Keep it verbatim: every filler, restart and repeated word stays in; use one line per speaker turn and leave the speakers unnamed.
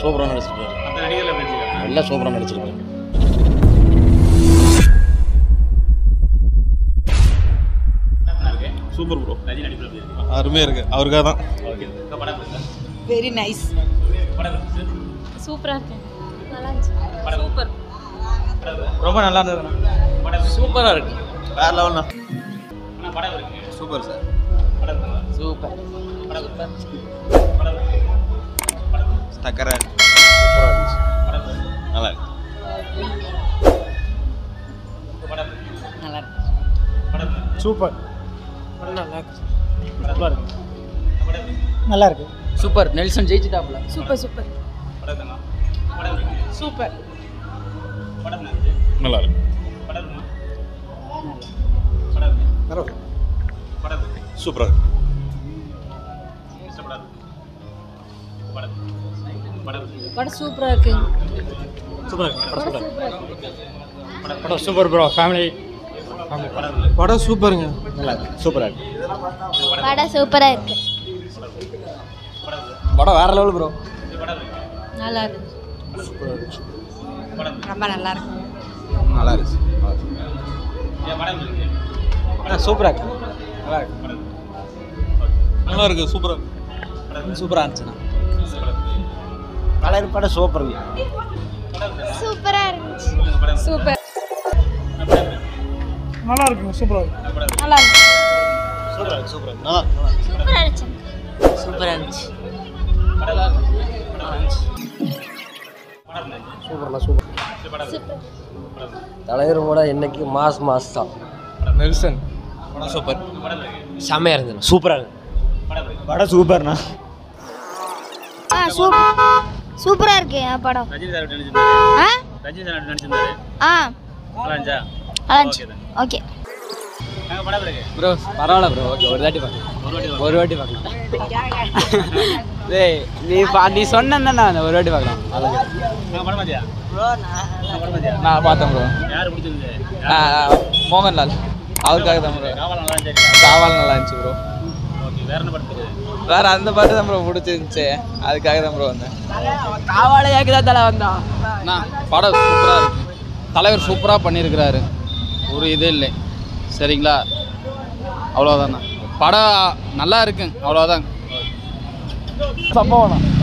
சூப்பராக நடிச்சிருக்காரு.
அந்த நடிகர்கள் எப்படி நடிச்சிருக்காங்க?
எல்லாம் சூப்பராக நடிச்சிருக்காரு.
Super bro.
ரஜினி நடிப்பு எப்படி இருக்கு?
அருமையாக இருக்குது. அவருக்காக தான்.
ஓகே. இந்த படம் இருக்கு.
Very nice.
படம் இருக்கு.
சூப்பரா இருக்கு. நல்லா இருந்துச்சு. சூப்பர்.
ரொம்ப நல்லா இருந்தது. படம்
சூப்பராக இருக்கு.
வேற லெவல்ண்ணா.
அண்ணா படம் இருக்கு.
Super sir.
படம் இருக்கு.
சூப்பர்.
படம் இருக்கு. படம் இருக்கு. படம் இருக்கு.
ஸ்டக்கரா
சூப்பராக இருந்துச்சு.
படம் இருக்கு.
நல்லா இருக்கு.
படம் இருக்கு.
நல்லா இருக்கு.
படம் இருக்கு.
சூப்பர்.
நல்லா இருக்கு. நல்லா இருக்கு. படம் இருக்கு.
நல்லா இருக்கு.
சூப்பர். நெல்சன் ஜெயிச்சிட்டாப்ல.
Super super.
படம் இருக்கு. படம் இருக்கு.
சூப்பர்.
படம் இருக்கு.
நல்லா இருக்கு.
படம் இருக்கு. படம் இருக்கு.
பரவாயில்ல.
படம் இருக்கு.
சூப்பராக இருக்கு.
இஷ்டப்படாது. படம் இருக்கு. படம் இருக்கு.
படம் சூப்பரா இருக்கு.
சூப்பராக இருக்கு.
படம் சூப்பரா இருக்கு.
படம் சூப்பர் ப்ரோ. ஃபேமிலி
படம் சூப்பருங்க.
நல்லா இருக்கு. சூப்பராக இருக்கு.
படம் சூப்பரா இருக்கு.
படம் வேற லெவல் ப்ரோ.
நல்லா இருக்கு.
ரொம்ப நல்லா இருக்கு.
நல்லா இருக்கு.
சூப்பராக இருக்கு. நல்லா இருக்கு.
நல்லா இருக்கு. சூப்பராக இருக்கு.
சூப்பராக இருந்துச்சுண்ணா. கலர் படம் சூப்பருங்க.
சூப்பரா இருந்துச்சு. சூப்பர்.
நல்லா இருக்குங்க. சூப்பராக இருக்கு.
நல்லா இருக்கு.
சூப்பராக இருக்கு. சூப்பராக இருக்கு. நல்லா
சூப்பரா இருந்துச்சு.
சூப்பரா இருந்துச்சு.
சூப்பர்லாம் சூப்பர்.
தலைவர் கூட இன்னைக்கு மாஸ் மாஸ் தான்.
நெல்சன் படம் சூப்பர்.
செம்மையாக இருந்தது. சூப்பராக இருக்கு.
படம் சூப்பர்ண்ணா.
ஆ சூப்பர். சூப்பரா இருக்கு படம்.
ரஜினி சார் நடிச்சிருந்தாரு.
ஆ
ரஜினி சார் நடிச்சிருந்தாரு.
ஆ
நல்லா இருந்துச்சா?
நல்லா இருந்துச்சு. ஓகே.
நாங்க படம் இருக்கு.
ப்ரோ பரவாயில்ல ப்ரோ. ஓகே ஒரு வாட்டி பார்க்கலாம்.
ஒரு வாட்டி
ஒரு வாட்டி பார்க்கலாம். டேய் நீ பா நீ சொன்னா நான் ஒரு வாட்டி பார்க்கலாம்.
நாங்க படம் பாத்தியா?
ப்ரோ
நாங்க படம் பாத்தியா?
நான் பார்த்தேன் ப்ரோ.
யார் பிடிச்சிருந்து?
மோகன்லால் அவருக்காக தான் ப்ரோ.
காவல் நல்லா இருந்துச்சு.
காவல் நல்லா இருந்துச்சு ப்ரோ.
ஓகே. வேற என்ன படம் இருக்கு?
வேற அந்த பாட்டு தான் ப்ரோ பிடிச்சிருந்துச்சு. அதுக்காக தான் ப்ரோ வந்தேன். காவாலை ஏக்குதான் தலை வந்தான்.
படம் சூப்பராக இருக்கு. தலைவர் சூப்பராக பண்ணியிருக்கிறாரு. ஒரு இது இல்லை. சரிங்களா? அவ்வளோதாண்ணா. படம் நல்லா இருக்குங்க. அவ்வளோதாங்க.
சம்பவம்